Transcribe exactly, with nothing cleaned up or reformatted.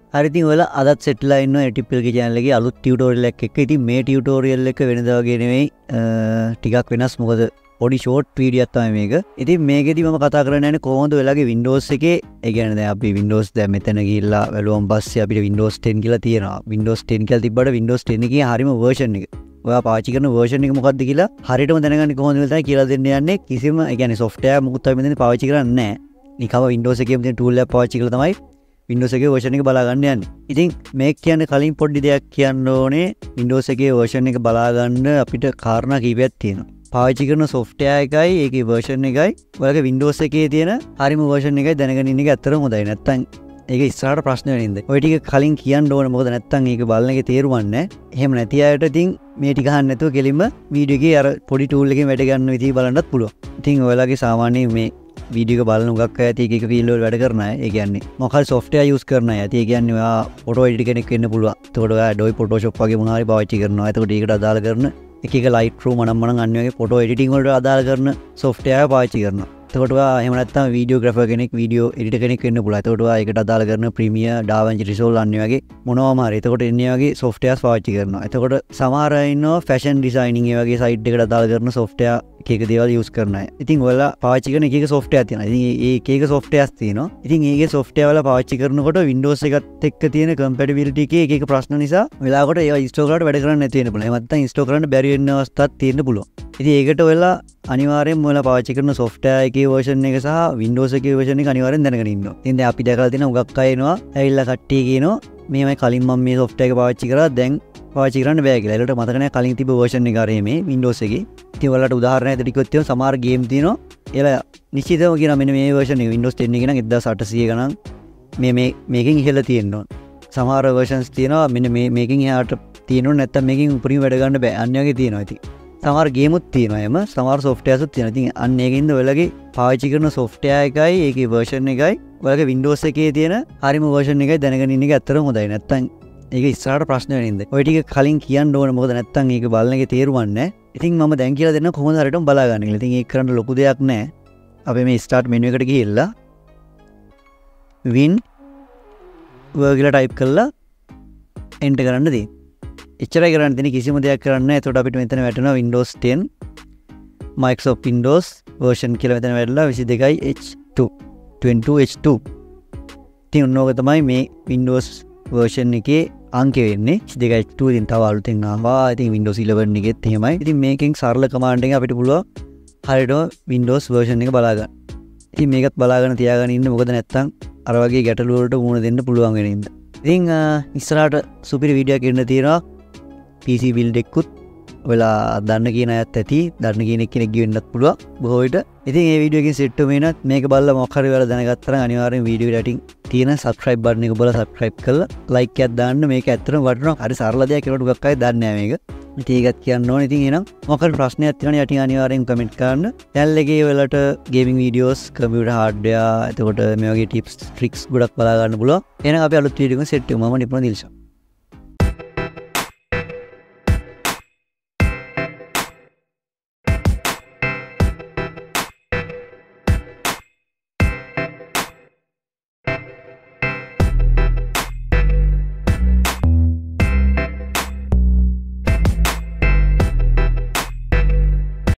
හරි ඉතින් ඔයාලා අදත් සෙට් වෙලා ඉන්නවා Anytiplk channel එකේ අලුත් tutorial එකක් එක්ක. ඉතින් මේ tutorial එක වෙනදා වගේ නෙවෙයි ටිකක් වෙනස්. මොකද පොඩි short video එකක් තමයි මේක. ඉතින් මේකෙදි මම කතා කරන්න යන්නේ කොහොමද ඔයාලගේ Windows එකේ ඒ කියන්නේ දැන් අපි Windows දැන් මෙතන ගිහිල්ලා බැලුවම පස්සේ අපිට Windows ten කියලා තියෙනවා. Windows ten කියලා තිබ්බට Windows ten එකේ හරියම version එක. ඔයා පාවිච්චි කරන version එක මොකක්ද කියලා හරියටම දැනගන්න කොහොමද කියලා තමයි කියලා දෙන්න යන්නේ. කිසිම ඒ කියන්නේ software මොකුත් අපි මෙතන පාවිච්චි කරන්නේ නැහැ. නිකම්ම Windows එකේ තියෙන tool එකක් පාවිච්චි කරලා තමයි Windows එකේ version එක බලා ගන්න යන්නේ. ඉතින් මේක කියන්නේ කලින් පොඩි දෙයක් කියන්න ඕනේ. Windows එකේ version එක බලා ගන්න අපිට කාරණා කීපයක් තියෙනවා. පාවිච්චි කරන software එකයි ඒකේ version එකයි ඔයාලගේ Windows එකේ තියෙන හරිම version එකයි දැනගෙන ඉන්න එක ඇත්තටම හොඳයි. නැත්තම් ඒක ඉස්සරහට ප්‍රශ්න වෙනින්ද. ඔය ටික කලින් කියන්න ඕනේ. මොකද නැත්තම් ඒක බලන එකේ තේරුමක් නැහැ. එහෙම නැති අයට ඉතින් මේ ටික අහන්න නැතුව කෙලින්ම වීඩියෝ එකේ අර පොඩි tool එකෙන් වැඩ ගන්න විදිහ බලන්නත් පුළුවන්. ඉතින් ඔයාලගේ සාමාන්‍ය මේ වීඩියෝ එක බලන උගක් අය ඇති එක එක ෆීල්ඩ් වල වැඩ කරන අය. ඒ කියන්නේ මොකක් හරි software use කරන අය. ඒ කියන්නේ ඔයා photo edit කෙනෙක් වෙන්න පුළුවන්. එතකොට ඔයා Adobe Photoshop වගේ මොනවා හරි පාවිච්චි කරනවා. එතකොට ඒකට අදාළ කරන එක එක Lightroom මනම් මනම් අන්න වගේ photo editing වලට අදාළ කරන software පාවිච්චි කරනවා. එතකොට ඔයා එහෙම නැත්නම් videographer කෙනෙක්, video editor කෙනෙක් වෙන්න පුළුවන්. එතකොට ඔයා ඒකට අදාළ කරන Premiere, DaVinci Resolve අන්න වගේ මොනවාම හරි. එතකොට එන්නේ වගේ softwares පාවිච්චි කරනවා. එතකොට සමහර අය ඉන්නවා fashion designing ඒ වගේ site එකට අදාළ කරන software එක එක දේවල් use කරන අය. ඉතින් ඔයාලා පාවිච්චි කරන එක එක software තියෙනවා. ඉතින් මේ එක එක softwares තියෙනවා. ඉතින් ඒකේ software වල පාවිච්චි කරනකොට Windows එකත් එක්ක තියෙන compatibility එකේ එක එක ප්‍රශ්න නිසා වෙලාවකට ඒවා install කරලා වැඩ කරන්න නැති වෙන්න පුළුවන්. එහෙම නැත්නම් install කරන්න බැරි වෙන අවස්ථාවක් තියෙන්න පුළුවන්. ඉතින් ඒකට ඔයාලා අනිවාර්යෙන්ම ඔයාලා පාවිච්චි කරන software එකේ version එක සහ Windows එකේ version එක අනිවාර්යෙන් දැනගෙන ඉන්නවා. ඉතින් දැන් අපි දැකලා තියෙන උගක් අය එනවා. ඇවිල්ලා කට්ටිය කියනවා මේමයි කලින් මම මේ software එක පාවිච්චි කරා දැන් පාවිච්චි කරන්න බෑ කියලා. ඒකට මතක නැහැ කලින් තිබ්බ version එක අරේ මේ Windows එකේ. ඉතින් ඔයාලට උදාහරණයක් දෙකක් තියෙනවා. සමහර game තියෙනවා. ඒලා නිශ්චිතව කියනවා මෙන්න මේ version එක Windows ten එකේ නම් එක්දාස් අටසිය ගණන් මේ මේ මේකෙන් ඉහළ තියෙන්න ඕන. සමහර versions තියෙනවා මෙන්න මේ මේකෙන් එහාට තියෙන්න ඕන නැත්නම් මේකෙන් උපරිම වැඩ ගන්න බෑ. අන්න වගේ තියෙනවා ඉතින්. සමහර ගේමුත් තියෙනවා එම සමහර softwares උත් තියෙනවා. ඉතින් අන්න ඒකින්ද ඔයාලගේ පාවිච්චි කරන software එකයි ඒකේ version එකයි ඔයාලගේ Windows එකේ තියෙන හරිම version එකයි දැනගෙන ඉන්න එක ඇත්තටම හොඳයි. නැත්තම් ඒක ඉස්සරහට ප්‍රශ්න වෙනින්ද. ඔය ටික කලින් කියන්න ඕනේ. මොකද නැත්තම් ඒක බලන එකේ තේරුමක් නැහැ. ඉතින් මම දැන් කියලා දෙන්න කොහොමද හරියටම බලා ගන්න කියලා. ඉතින් ඒක කරන්න ලොකු දෙයක් නැහැ. අපි මේ start menu එකට ගිහිල්ලා win වර්ග කියලා type කරලා enter කරන්න දෙන්න. එච්චරයි කරන්න තියෙන්නේ. කිසිම දෙයක් කරන්න නැහැ. එතකොට අපිට මෙතන වැටෙනවා Windows ten Microsoft Windows version කියලා මෙතන වැටලා twenty-two H two twenty-two H two. ඉතින් ඕක තමයි මේ Windows version එකේ අංකය වෙන්නේ. twenty-two H two ඉතින් තව අලුතෙන් ආවා. ඉතින් Windows eleven එකෙත් එහෙමයි. ඉතින් මේකෙන් සරල command එකෙන් අපිට පුළුවන් හරියටම Windows version එක බලා ගන්න. ඉතින් මේකත් බලාගෙන තියාගෙන ඉන්න. මොකද නැත්තම් අර වගේ ගැටලු වලට මුහුණ දෙන්න පුළුවන් වෙන ඉඳ. ඉතින් ඉස්සරහට සුපිරි වීඩියෝ එකක් එන්න තියෙනවා. P C build එකකුත් ඔයාලා දන්න කියන අයත් ඇති. දන්න කෙනෙක් කෙනෙක් වෙන්නත් පුළුවන් බොහෝ විට. ඉතින් මේ වීඩියෝ එකෙන් සෙට් වෙමිනත් මේක බලලා මොකක් හරි ඔයාලා දැනගත්තා නම් අනිවාර්යෙන් වීඩියෝ එකට යටින් තියෙන subscribe button එක බලලා subscribe කරලා like එකක් දාන්න. මේක ඇත්තටම වටිනවා. හරි සරල දෙයක් ඒකට උගක් අය දන්නේ නැහැ මේක. ඉතින් ඒකත් කියන්න ඕනේ. ඉතින් එහෙනම් මොකක් හරි ප්‍රශ්නයක් තියෙනවා යටින් අනිවාර්යෙන් comment කරන්න. channel එකේ ඔයාලට gaming videos, computer hardware, එතකොට මේ වගේ tips tricks ගොඩක් බලා ගන්න පුළුවන්. එහෙනම් අපි අලුත් වීඩියෝ එකකින් සෙට් වෙමු. මම නිපුණ දිල්ෂා.